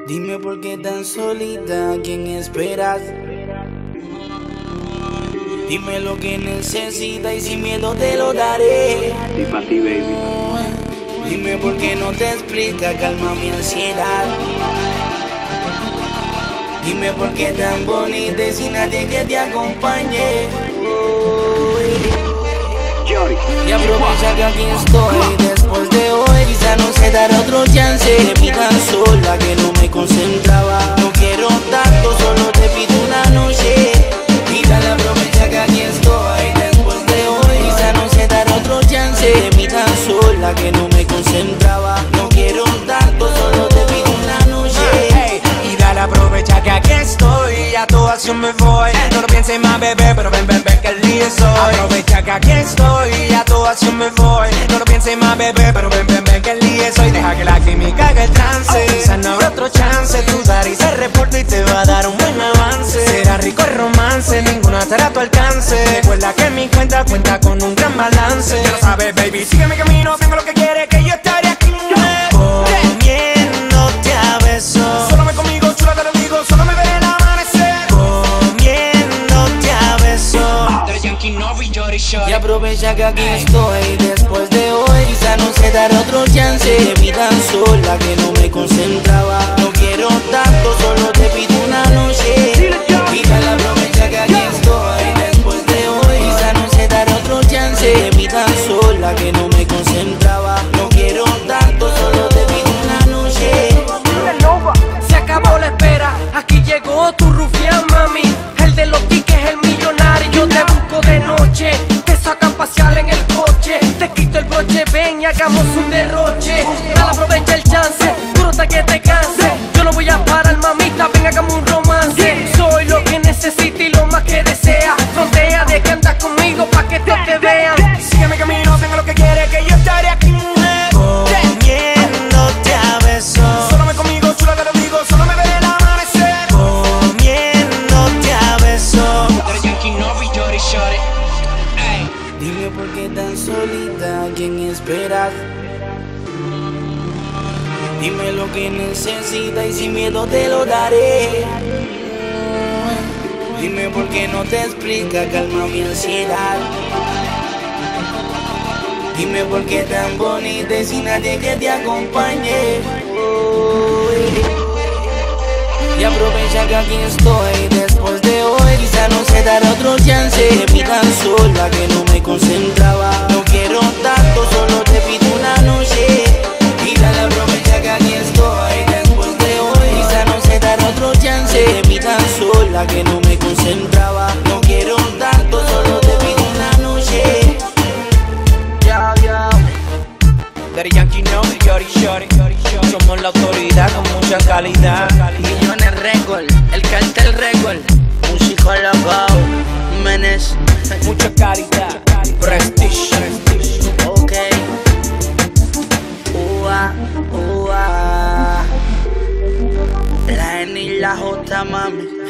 Dime por qué tan solita, ¿a quién esperas? Dime lo que necesitas y sin miedo te lo daré. Y pa' ti, baby. Dime por qué no te explica, calma mi ansiedad. Dime por qué tan bonita y sin nadie que te acompañe. Y aprovecha que aquí estoy después de hoy. Quizá no se dará otro chance. Me tan sola que no me concentraba. No quiero tanto, solo te pido una noche. Y dale, aprovecha que aquí estoy después de hoy. Quizá no se dará otro chance. Me tan sola que no me concentraba. No quiero tanto, solo te pido una noche. Y dale, aprovecha que aquí estoy. A tu acción me voy. No lo pienses más, bebé, pero ven, que el día soy. Aprovecha que aquí estoy. A tu acción me voy. No lo pienses más, bebé, pero ven, que el día soy. Deja que la química haga el trance. Quizá no habrá otro chance. Tu dar y se reporta y te va a dar un buen avance. Será rico el romance, ninguna estará a tu alcance. Recuerda que mi cuenta cuenta con un gran balance. Ya lo sabes, baby, sigue mi camino. Tengo lo que quieres, que yo estaré aquí. Comiéndote a besos. Solo me conmigo, chula, te lo digo. Solo me veré el amanecer. Comiéndote a besos. Y aprovecha que aquí estoy después de hoy. Quizá no se dará otro chance. Me tan sola que no me concentraba. No quiero tanto, solo te pido una noche. Y dale, aprovecha que aquí estoy después de hoy. Quizá no se dará otro chance. Me tan sola que no me concentraba. No quiero tanto, solo te pido una noche. Se acabó la espera, aquí llegó tu rufián, mami. El de los tickets, el millonario. Te busco de noche, te sacan pasear en el coche. Te quito el broche, ven y hagamos un derroche. Dale, aprovecha el chance, tú no te que te canse. Yo no voy a parar, mamita, ven, hagamos un romance. Soy lo que necesita y lo más que desea. Frontea de que andas conmigo pa' que todos te vean. Sigue mi camino, tengo lo que quieres, que yo estaré aquí. Comiéndote a besos. Solo me conmigo, chula, te lo digo. Solo me veré el amanecer. Comiéndote a besos. Dime por qué tan solita, ¿a quién esperas? Dime lo que necesitas y sin miedo te lo daré. Dime por qué no te explica, calma mi ansiedad. Dime por qué tan bonita y sin nadie que te acompañe. Y aprovecha que aquí estoy después de hoy. Quizá no se dará otro chance. Me tan sola que no me concentraba. No quiero tanto, solo te pido una noche. Y dale, aprovecha que aquí estoy después de hoy. Quizá no se dará otro chance. Me tan sola que no me concentraba. No quiero tanto, solo te pido una noche. Daddy Yankee no, Shorty. Somos la autoridad con mucha calidad. Millones récord, el cartel récord. Un psicólogo, Menes. Mucha calidad. Prestige. Ok. Ua, ua. La N y la J, mami.